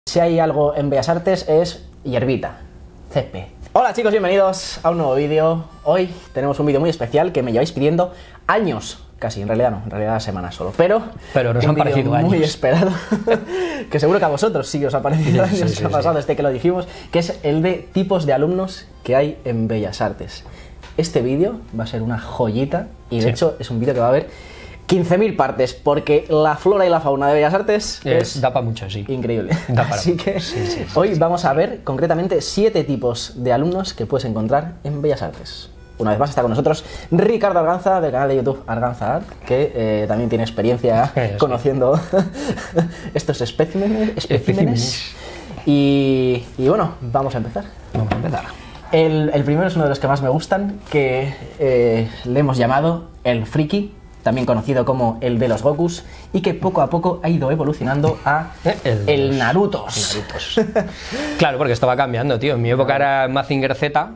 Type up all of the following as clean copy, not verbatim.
Si hay algo en Bellas Artes es hierbita, césped. Hola chicos, bienvenidos a un nuevo vídeo. Hoy tenemos un vídeo muy especial que me lleváis pidiendo años, casi, en realidad no, en realidad semanas solo, pero nos han parecido años. Muy esperado, que seguro que a vosotros sí os ha parecido años, sí, ha pasado desde que lo dijimos, que es el de tipos de alumnos que hay en Bellas Artes. Este vídeo va a ser una joyita y de hecho es un vídeo que va a haber 15.000 partes, porque la flora y la fauna de Bellas Artes da para mucho, sí. Increíble. Da para Así que hoy vamos a ver concretamente 7 tipos de alumnos que puedes encontrar en Bellas Artes. Una vez más está con nosotros Ricardo Arganza, del canal de YouTube Arganza Art, que también tiene experiencia conociendo estos especímenes. Y bueno, vamos a empezar. Vamos a empezar. El primero es uno de los que más me gustan, que le hemos llamado el friki, también conocido como el de los Gokus, y que poco a poco ha ido evolucionando a el Narutos. Claro, porque esto va cambiando, tío. En mi época era Mazinger Z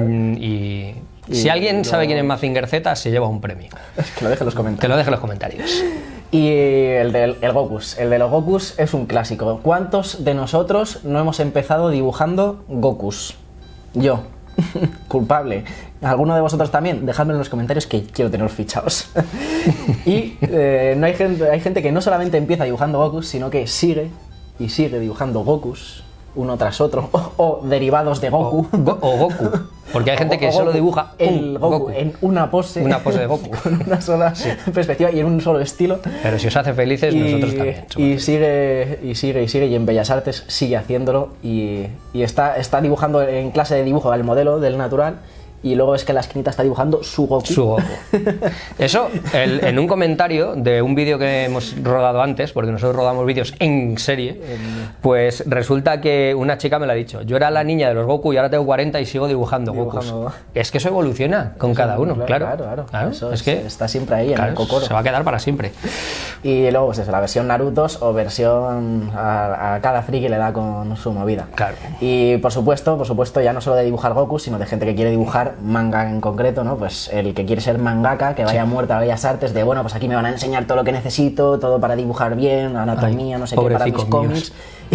y si alguien sabe quién es Mazinger Z, se lleva un premio. Que lo deje en los comentarios. Que lo deje en los comentarios. Y el de los Gokus es un clásico. ¿Cuántos de nosotros no hemos empezado dibujando Gokus? Yo. Culpable. ¿Alguno de vosotros también? Dejadme en los comentarios que quiero teneros fichados. Y no hay gente que no solamente empieza dibujando Gokus, sino que sigue y sigue dibujando Gokus uno tras otro, o derivados de Goku. O Goku. Porque hay gente que solo dibuja el Goku en una pose. Una pose de Goku. Con una sola perspectiva y en un solo estilo. Pero si os hace felices, nosotros también. Y sigue, y en Bellas Artes sigue haciéndolo. Y está dibujando en clase de dibujo el modelo del natural. Y luego es que en la esquinita está dibujando su Goku. Su Goku. Eso, en un comentario de un vídeo que hemos rodado antes, porque nosotros rodamos vídeos en serie, pues resulta que una chica me lo ha dicho. Yo era la niña de los Goku y ahora tengo 40 y sigo dibujando Gokus. Es que eso evoluciona con cada uno, claro. Eso es que está siempre ahí en el cocoro. Se va a quedar para siempre. Y luego, pues eso, la versión Narutos o versión a cada friki le da con su movida. Claro. Y por supuesto, ya no solo de dibujar Goku, sino de gente que quiere dibujar manga en concreto, ¿no? Pues el que quiere ser mangaka, que vaya muerto a Bellas Artes, de bueno, pues aquí me van a enseñar todo lo que necesito, todo para dibujar bien, anatomía, no sé qué, para mis cómics.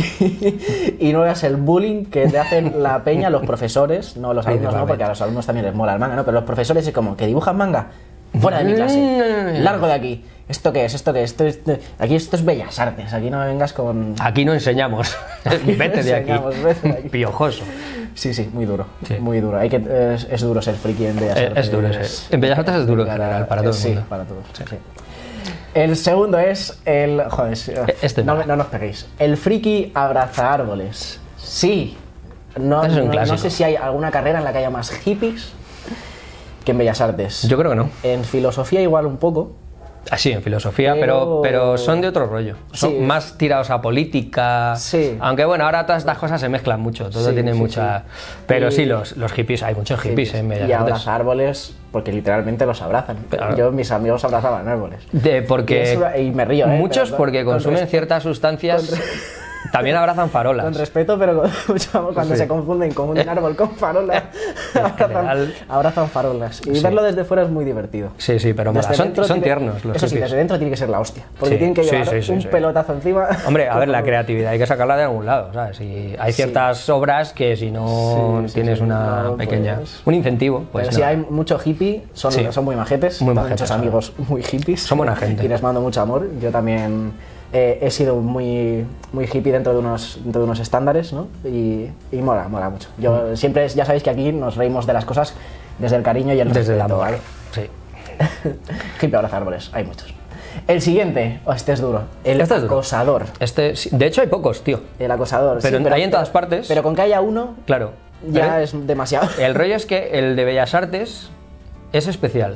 Y no veas el bullying que te hacen la peña los profesores, no los alumnos, no, porque a los alumnos también les mola el manga, ¿no? Pero los profesores es como, que dibujan manga, fuera de mi clase, largo de aquí. ¿Esto qué es? Aquí esto es Bellas Artes, aquí no me vengas con... Aquí no enseñamos, vete de aquí, piojoso. Sí, muy duro, muy duro. Es duro ser friki en Bellas Artes. Es duro, en Bellas Artes es duro en general, para todo el mundo. Sí, para todos. Sí. El segundo es el... Joder, no nos peguéis. El friki abraza árboles. Sí. No sé si hay alguna carrera en la que haya más hippies que en Bellas Artes. Yo creo que no. En filosofía igual un poco. Sí, en filosofía, pero son de otro rollo. Son más tirados a política. Sí. Aunque bueno, ahora todas estas cosas se mezclan mucho, todo tiene mucha... Pero sí, los hippies, hay muchos hippies en Bellas Artes. Y abrazar árboles, porque literalmente los abrazan. Claro. Mis amigos abrazaban árboles. Y me río, muchos porque consumen ciertas sustancias... También abrazan farolas. Con respeto, pero cuando se confunden un árbol con farola, abrazan farolas. Y verlo desde fuera es muy divertido. Sí, pero son tiernos los hippies. Desde dentro tiene que ser la hostia. Porque tienen que llevar un pelotazo encima. Hombre, a ver, la creatividad hay que sacarla de algún lado, ¿sabes? Y hay ciertas obras que si no tienes una pequeña... un incentivo, pues pero si hay mucho hippie, son muy majetes. Muchos amigos muy hippies. Son buena gente. Y les mando mucho amor. Yo también... he sido muy hippie dentro de unos estándares, ¿no? Y mola mucho. Yo siempre, ya sabéis que aquí nos reímos de las cosas desde el cariño y el respeto. Desde el amor, ¿vale? sí. Hippie abraza árboles, hay muchos. El siguiente, este es duro, el acosador. De hecho hay pocos, tío. El acosador, pero hay en todas partes. Pero con que haya uno, claro, ya es demasiado. El rollo es que el de Bellas Artes es especial.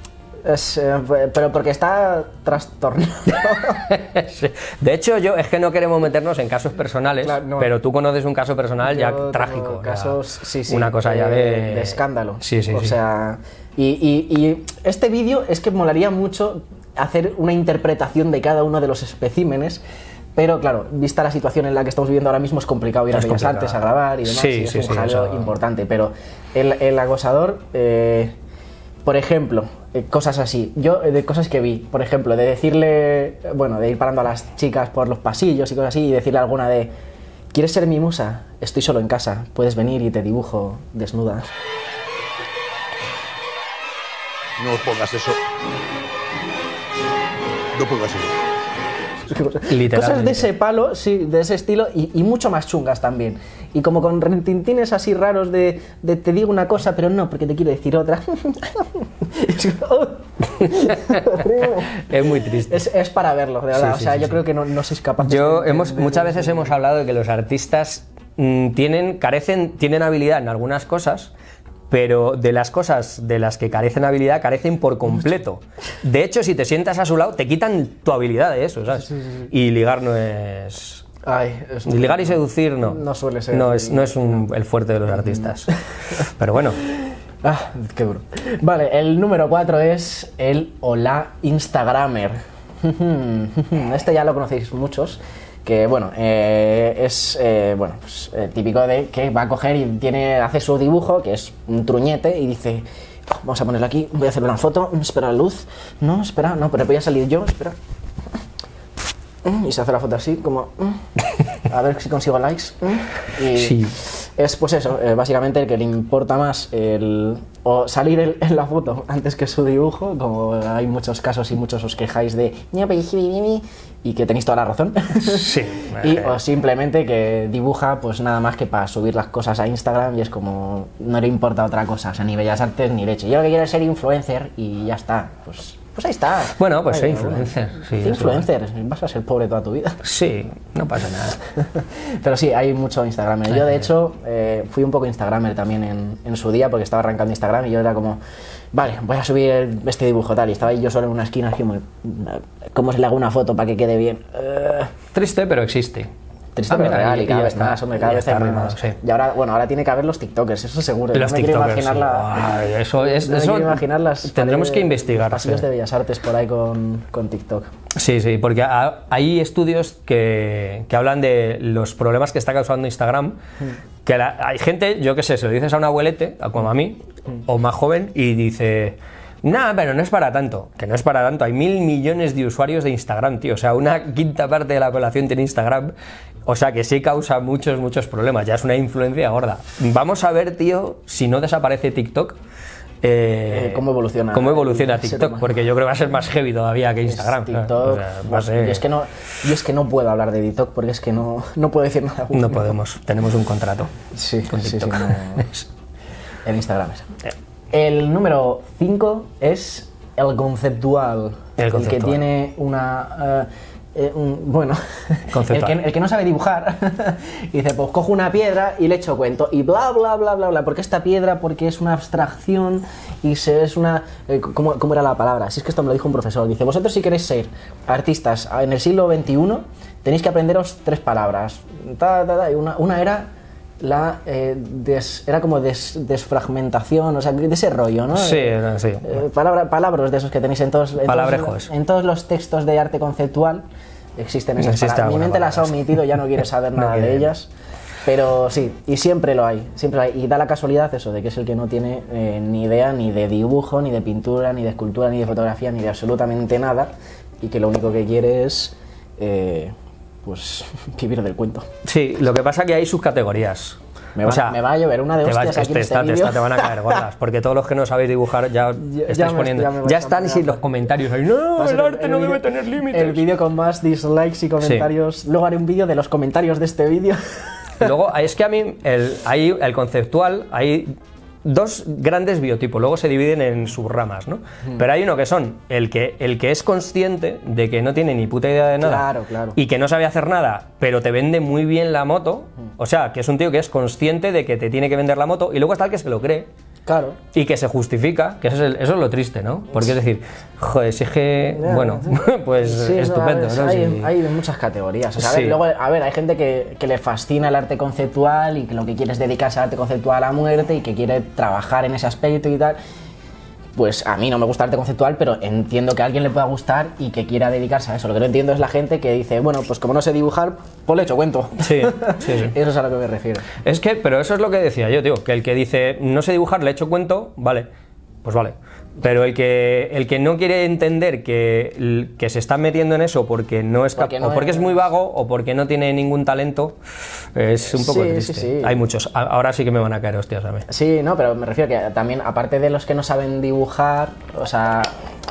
Pero porque está trastornado. De hecho, es que no queremos meternos en casos personales, pero tú conoces un caso personal ya trágico. Casos, una cosa ya de escándalo. Sí. O sea, y este vídeo es que molaría mucho hacer una interpretación de cada uno de los especímenes. Pero claro, vista la situación en la que estamos viviendo ahora mismo, es complicado ir a Bellas Artes a grabar y demás. Es un jaleo importante. Pero el acosador... por ejemplo, cosas así, de cosas que vi, por ejemplo, de decirle, bueno, de ir parando a las chicas por los pasillos y cosas así y decirle alguna de ¿Quieres ser mi musa? Estoy solo en casa. Puedes venir y te dibujo desnuda. No pongas eso. No pongas eso. Literalmente. Cosas de ese palo, sí, de ese estilo y mucho más chungas también. Y como con retintines así raros de te digo una cosa, pero no, porque te quiero decir otra. Es muy triste. Es para verlo, de verdad. Sí, o sea, sí, yo sí. creo que no sois capaces Muchas veces hemos hablado de que los artistas tienen habilidad en algunas cosas, pero de las cosas de las que carecen habilidad, carecen por completo. De hecho, si te sientas a su lado, te quitan tu habilidad de eso, ¿sabes? Sí. Y ligar no es... Ligar y seducir no. No suele ser. No es el fuerte de los artistas. Pero bueno. Ah, qué duro. Vale, el número 4 es el Hola Instagramer. Este ya lo conocéis muchos. Que bueno, es típico de que va a coger y hace su dibujo, que es un truñete, y dice: vamos a ponerlo aquí, voy a hacer una foto, espera la luz, no, espera, no, pero voy a salir yo, espera. Y se hace la foto así, como a ver si consigo likes. Y Sí. es pues eso, básicamente el que le importa más o salir en la foto antes que su dibujo, como hay muchos casos y muchos os quejáis de y que tenéis toda la razón. Sí. O simplemente que dibuja pues nada más que para subir las cosas a Instagram y es como no le importa otra cosa, o sea, ni bellas artes ni leche. Yo lo que quiero es ser influencer y ya está, pues ahí está. Bueno, pues Ay, soy influencer. Sí, influencer, vas a ser pobre toda tu vida. Sí, no pasa nada. Pero sí, hay mucho Instagramer. Yo, de hecho, fui un poco Instagramer también en su día, porque estaba arrancando Instagram y yo era como, vale, voy a subir este dibujo tal, y estaba ahí yo solo en una esquina, así como, ¿cómo se le hago una foto para que quede bien? Triste, pero existe. Triste pero mira, real, y cada ya vez está, más, hombre, cada ya vez hay está, más. sí. Y ahora tiene que haber los TikTokers, eso seguro. Los no me quiero TikTokers, imaginar sí. Eso no me quiero imaginar las tendremos que investigar. pasillos Sí. de Bellas Artes por ahí con TikTok. Sí, porque hay estudios que hablan de los problemas que está causando Instagram. Que hay gente, yo qué sé, se lo dices a un abuelete, como a mí, o más joven, y dice: nada, pero no es para tanto. Que no es para tanto. Hay 1.000 millones de usuarios de Instagram, tío. O sea, una quinta parte de la población tiene Instagram. O sea, que sí causa muchos problemas. Ya es una influencia gorda. Vamos a ver, tío, si no desaparece TikTok. ¿Cómo evoluciona? ¿Cómo evoluciona el ser TikTok? humano? porque yo creo que va a ser más heavy todavía que Instagram. TikTok, O sea, va a ser- yo es que no puedo hablar de TikTok porque es que no puedo decir nada. No podemos, tenemos un contrato. Sí, con sí, TikTok. El Instagram es. El número 5 es el conceptual. El conceptual. que tiene una... bueno, Conceptual. el que no sabe dibujar y dice, pues cojo una piedra y le echo cuento y bla bla bla bla bla, porque esta piedra, porque es una abstracción y es una... ¿cómo era la palabra? Si es que esto me lo dijo un profesor, dice, vosotros si queréis ser artistas en el siglo XXI tenéis que aprenderos 3 palabras, y una era era como desfragmentación, o sea, de ese rollo, ¿no? Sí. Palabras de esos que tenéis en todos Palabrejos. en todos los textos de arte conceptual existen esas Existe palabras. Mi alguna mente las ha palabra, sí. omitido, ya no quiere saber No nada de quiere. ellas, pero sí, y siempre lo hay, y da la casualidad eso, de que es el que no tiene ni idea ni de dibujo, ni de pintura, ni de escultura, ni de fotografía, ni de absolutamente nada, y que lo único que quiere es pues vivir del cuento. Sí, lo que pasa es que hay subcategorías. Me va a llover una de hostias aquí en este vídeo. te van a caer gordas, porque todos los que no sabéis dibujar ya estáis poniendo... ya me Ya vais a están poner sin a- los comentarios ahí. No, Va a el ser arte no vídeo- debe tener límites. El vídeo con más dislikes y comentarios. Luego haré un vídeo de los comentarios de este vídeo. Luego, es que a mí, el conceptual, hay 2 grandes biotipos, luego se dividen en subramas, ¿no? Pero hay uno que son el que es consciente de que no tiene ni puta idea de nada Claro. y que no sabe hacer nada, pero te vende muy bien la moto, o sea, que es un tío que es consciente de que te tiene que vender la moto, y luego está el que se lo cree Claro. y que se justifica, que eso es lo triste, ¿no? Porque es decir, joder, si es que, bueno, pues Sí, estupendo, no, ¿no? hay muchas categorías. O sea, Sí. luego, hay gente que le fascina el arte conceptual y que lo que quiere es dedicarse al arte conceptual a muerte y que quiere trabajar en ese aspecto y tal. Pues a mí no me gusta el arte conceptual, pero entiendo que a alguien le pueda gustar y que quiera dedicarse a eso. Lo que no entiendo es la gente que dice, bueno, pues como no sé dibujar, pues le echo cuento. Sí. Eso es a lo que me refiero. Es que, pero eso es lo que decía yo, tío, que el que dice no sé dibujar, le echo cuento, vale, pues vale. Pero el que no quiere entender que se está metiendo en eso porque no es o porque es muy vago o porque no tiene ningún talento, es un poco triste. Sí. Hay muchos. Ahora sí que me van a caer hostias a mí. Sí, no, pero me refiero que también, aparte de los que no saben dibujar, o sea,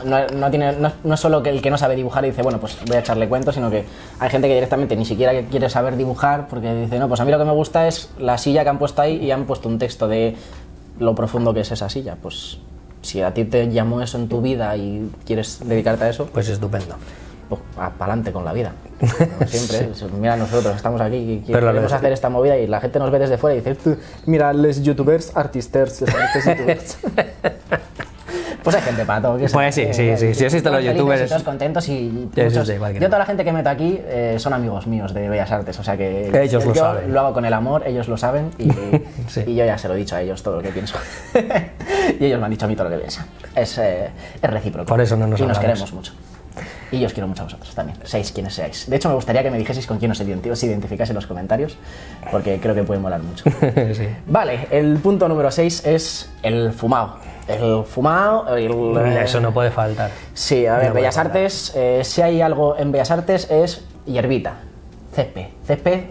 no es solo que el que no sabe dibujar y dice, bueno, pues voy a echarle cuento, sino que hay gente que directamente ni siquiera quiere saber dibujar porque dice, no, pues a mí lo que me gusta es la silla que han puesto ahí y han puesto un texto de lo profundo que es esa silla. Pues si a ti te llamó eso en tu vida y quieres dedicarte a eso, pues estupendo. Pues para adelante con la vida. Como siempre, sí. Mira, nosotros estamos aquí y queremos hacer esta movida y la gente nos ve desde fuera y dice, mira, les youtubers, artisters, les youtubers. Pues hay gente para todo. Pues sí, existen los youtubers. Todos contentos y muchos, yo toda la gente que meto aquí son amigos míos de Bellas Artes, o sea que ellos lo saben. Lo hago con el amor, ellos lo saben y, sí. Y yo ya se lo he dicho a ellos todo lo que pienso. Y ellos me han dicho a mí todo lo que piensan. Es recíproco. Por eso no nos y nos queremos mucho. Y yo os quiero mucho a vosotros también, seáis quienes seáis. De hecho, me gustaría que me dijeseis con quién os identificáis en los comentarios, porque creo que puede molar mucho. Sí. Vale, el punto número 6 es el fumado. El fumado... Eso no puede faltar. Sí, a ver, no Bellas Artes, si hay algo en Bellas Artes es hierbita. Césped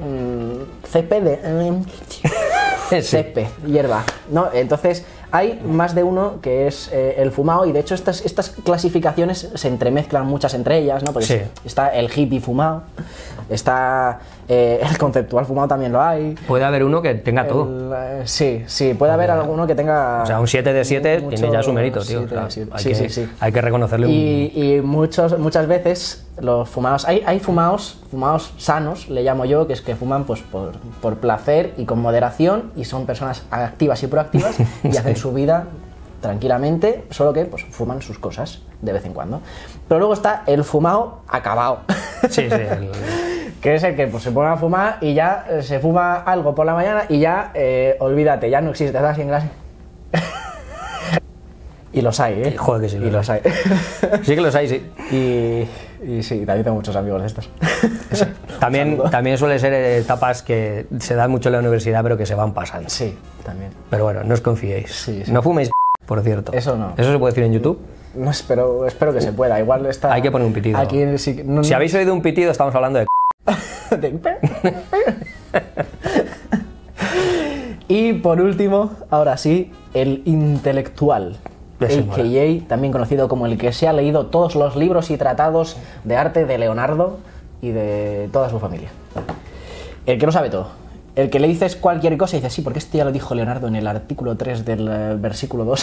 de... Césped, hierba. ¿No? Entonces... Hay más de uno que es el fumado y de hecho estas clasificaciones se entremezclan muchas entre ellas, ¿no? Porque sí. Está el hippie fumado, está el conceptual fumado también lo hay. Puede haber uno que tenga todo. Sí, puede haber alguno que tenga... O sea, un 7 de 7 tiene ya su mérito, tío. O sea, hay que reconocerle y muchas veces los fumados... Hay fumados sanos, le llamo yo, que es que fuman pues por placer y con moderación y son personas activas y proactivas y hacen su vida tranquilamente, solo que pues fuman sus cosas de vez en cuando. Pero luego está el fumado acabado. Sí. Que es el que pues, se pone a fumar y ya se fuma algo por la mañana y ya olvídate, ya no existe, estás sin clase. Y los hay, ¿eh? Joder que sí. Y los hay. Sí que los hay, sí. Y sí, también tengo muchos amigos de estos. Sí. También suele ser etapas que se dan mucho en la universidad, pero que se van pasando. Sí, también. Pero bueno, no os confiéis. Sí. No fuméis, por cierto. Eso no. ¿Eso se puede decir en YouTube? No, espero que se pueda. Igual está... Hay que poner un pitido. Aquí, si habéis oído un pitido, estamos hablando de... Y por último, ahora sí, el intelectual. A.K.A. también conocido como el que se ha leído todos los libros y tratados de arte de Leonardo y de toda su familia. El que lo sabe todo. El que le dices cualquier cosa y dices, sí, porque esto ya lo dijo Leonardo en el artículo 3 del versículo 2.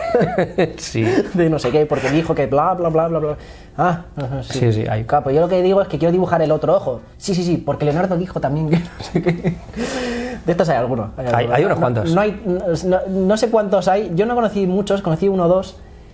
Sí. De no sé qué, porque dijo que bla, bla, bla, bla, bla. Ah, sí. Hay... Claro, pues yo lo que digo es que quiero dibujar el otro ojo. Sí, porque Leonardo dijo también que no sé qué. De estos hay algunos. Hay unos cuantos. No sé cuántos hay. Yo no conocí muchos, conocí uno o dos.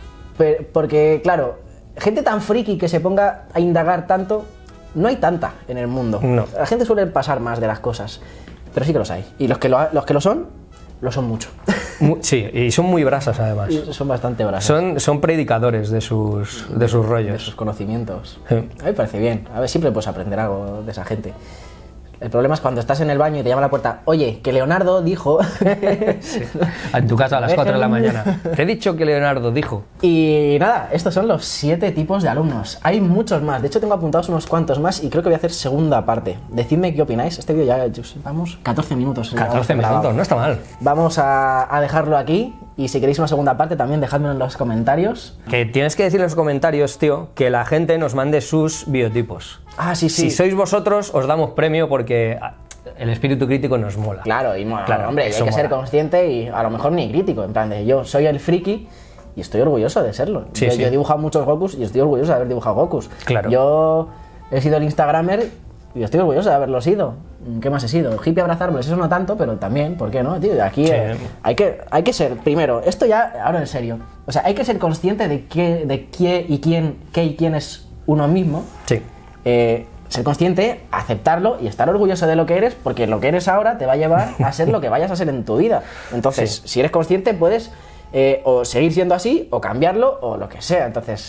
Porque, claro, gente tan friki que se ponga a indagar tanto, no hay tanta en el mundo. No. La gente suele pasar más de las cosas. Pero sí que los hay. Y los que lo son mucho. Sí, y son muy brasas además. Y son bastante brasas. Son predicadores de sus rollos. De sus conocimientos. Sí. A mí me parece bien. A ver, siempre puedes aprender algo de esa gente. El problema es cuando estás en el baño y te llama a la puerta, oye, que Leonardo dijo... Sí. En tu casa a las 4 de la mañana. Te he dicho que Leonardo dijo. Y nada, estos son los 7 tipos de alumnos. Hay muchos más. De hecho, tengo apuntados unos cuantos más y creo que voy a hacer segunda parte. Decidme qué opináis. Este vídeo ya, vamos, 14 minutos. 14 minutos, no está mal. Vamos a dejarlo aquí. Y si queréis una segunda parte, también dejadmelo en los comentarios. Que tienes que decir en los comentarios, tío, que la gente nos mande sus biotipos. Ah, sí. Si sois vosotros, os damos premio porque el espíritu crítico nos mola. Claro, y mola, claro, hombre, hay que ser consciente y a lo mejor ni crítico. En plan de, yo soy el friki y estoy orgulloso de serlo. Sí, yo he dibujado muchos Gokus y estoy orgulloso de haber dibujado Gokus. Claro. Yo he sido el Instagramer y estoy orgulloso de haberlo sido. ¿Qué más he sido? Hippie abrazar árboles, eso no tanto, pero también, ¿por qué no, tío? Aquí sí. Hay que ser, primero, esto ya, ahora en serio, o sea, hay que ser consciente de qué y quién es uno mismo. Sí. Ser consciente, aceptarlo y estar orgulloso de lo que eres, porque lo que eres ahora te va a llevar a ser lo que vayas a ser en tu vida. Entonces, si eres consciente, puedes o seguir siendo así, o cambiarlo, o lo que sea. Entonces,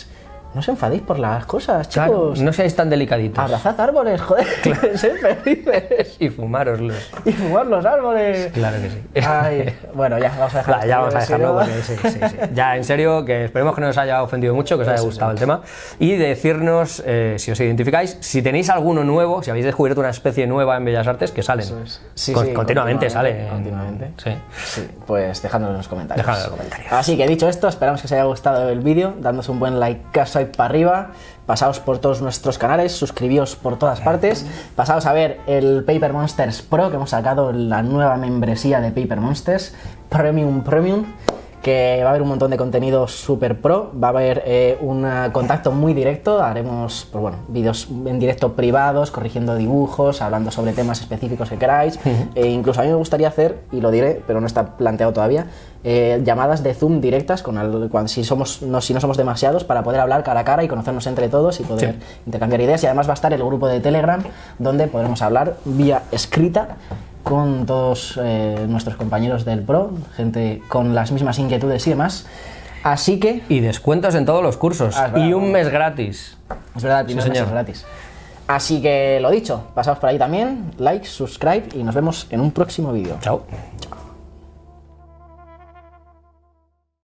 No os enfadéis por las cosas, chicos. Claro, no seáis tan delicaditos. Abrazad árboles, joder. Sed felices. Y fumároslos. Y fumar los árboles. Claro que sí. Ay, bueno, ya vamos a dejarlo. Ya vamos a dejarlo porque sí. Ya, en serio, que esperemos que no os haya ofendido mucho, que os haya gustado el tema. Y decirnos si os identificáis, si tenéis alguno nuevo, si habéis descubierto una especie nueva en Bellas Artes, que salen. Sí, Continuamente sale. Continuamente. Sí. Pues dejadnos en los comentarios. Dejadlo en los comentarios. Así que dicho esto, esperamos que os haya gustado el vídeo, dándose un buen like ahí para arriba, pasaos por todos nuestros canales, suscribíos por todas partes, pasaos a ver el Paper Monsters Pro, que hemos sacado la nueva membresía de Paper Monsters, Premium, que va a haber un montón de contenido super pro, va a haber un contacto muy directo, haremos pues bueno, vídeos en directo privados, corrigiendo dibujos, hablando sobre temas específicos que queráis, incluso a mí me gustaría hacer, y lo diré, pero no está planteado todavía, llamadas de Zoom directas si no somos demasiados, para poder hablar cara a cara y conocernos entre todos y poder intercambiar ideas. Y además va a estar el grupo de Telegram, donde podremos hablar vía escrita con todos nuestros compañeros del Pro, gente con las mismas inquietudes y demás. Así que... Y descuentos en todos los cursos. Y un mes gratis. Es verdad, el primer mes es gratis. Así que lo dicho, pasaos por ahí también, like, subscribe y nos vemos en un próximo vídeo. Chao.